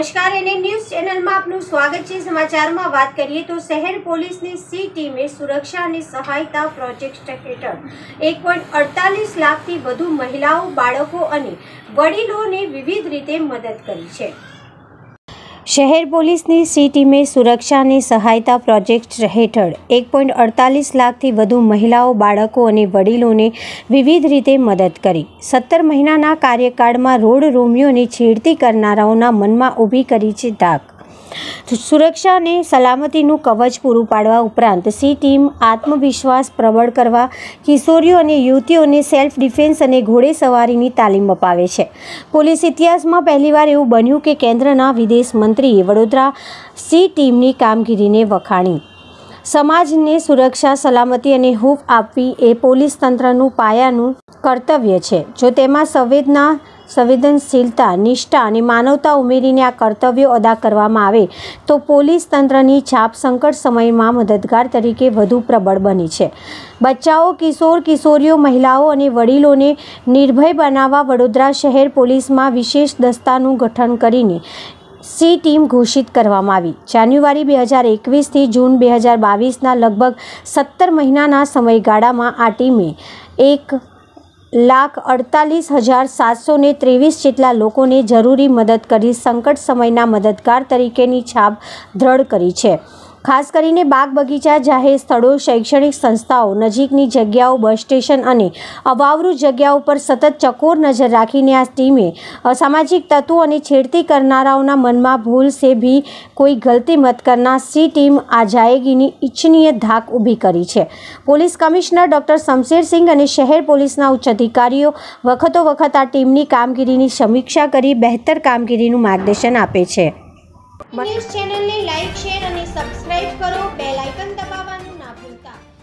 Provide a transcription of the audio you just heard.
નમસ્કાર, એને ન્યૂઝ ચેનલમાં આપનું સ્વાગત છે। સમાચારમાં વાત કરીએ તો શહેર પોલીસની સી ટીમે સુરક્ષા અને સહાયતા પ્રોજેક્ટ હેઠળ 1.48 લાખથી વધુ મહિલાઓ, બાળકો અને વડીલોને વિવિધ રીતે મદદ કરી છે। શહેર પોલીસની સી ટીમે સુરક્ષા અને સહાયતા પ્રોજેક્ટ હેઠળ 1.48 લાખથી વધુ મહિલાઓ, બાળકો અને વડીલોને વિવિધ રીતે મદદ કરી। 17 મહિનાના કાર્યકાળમાં રોડ રોમિયોને છેડતી કરનારાઓના મનમાં ઊભી કરી છે ધાક। સુરક્ષા અને સલામતીનું કવચ પૂરું પાડવા ઉપરાંત સી ટીમ આત્મવિશ્વાસ પ્રબળ કરવા, કિશોરીઓ અને યુવતીઓને સેલ્ફ ડિફેન્સ અને ઘોડેસવારીની તાલીમ અપાવે છે। પોલીસ ઇતિહાસમાં પહેલીવાર એવું બન્યું કે કેન્દ્રના વિદેશ મંત્રીએ વડોદરા સી ટીમની કામગીરીને વખાણી। સમાજને સુરક્ષા, સલામતી અને હૂંફ આપવી એ પોલીસ તંત્રનું પાયાનું કર્તવ્ય છે। જો તેમાં સંવેદનશીલતા, નિષ્ઠા અને માનવતા ઉમેરીને આ કર્તવ્યો અદા કરવામાં આવે તો પોલીસ તંત્રની છાપ સંકટ સમયમાં મદદગાર તરીકે વધુ પ્રબળ બની છે। બચ્ચાઓ, કિશોર, કિશોરીઓ, મહિલાઓ અને વડીલોને નિર્ભય બનાવવા વડોદરા શહેર પોલીસમાં વિશેષ દસ્તાનું ગઠન કરીને સી ટીમ ઘોષિત કરવામાં આવી। જાન્યુઆરી 2021થી જૂન 2022ના લગભગ 17 મહિનાના સમયગાળામાં આ ટીમે 1,48,723 જેટલા લોકોને જરૂરી મદદ કરી સંકટ સમયના મદદગાર તરીકેની છાપ દ્રઢ કરી છે। ખાસ કરીને બાગ બગીચા, જાહેર સ્થળો, શૈક્ષણિક સંસ્થાઓ, નજીકની જગ્યાઓ, બસ સ્ટેશન અને અવાવરૂ જગ્યાઓ પર સતત ચકોર નજર રાખીને આ ટીમે અસામાજિક તત્વો અને છેડતી કરનારાઓના મનમાં ભૂલ સે ભી કોઈ ગલતી મત કરના સી ટીમ આ જાયેગીની ઇચ્છનીય ધાક ઊભી કરી છે। પોલીસ કમિશનર ડૉક્ટર શમશેરસિંહ અને શહેર પોલીસના ઉચ્ચ અધિકારીઓ વખતો વખત આ ટીમની કામગીરીની સમીક્ષા કરી બહેતર કામગીરીનું માર્ગદર્શન આપે છે। ન્યૂઝ ચેનલને લાઇક, શેર અને સબસ્ક્રાઇબ કરો। બેલ આઇકન દબાવવાનું ના ભૂલતા।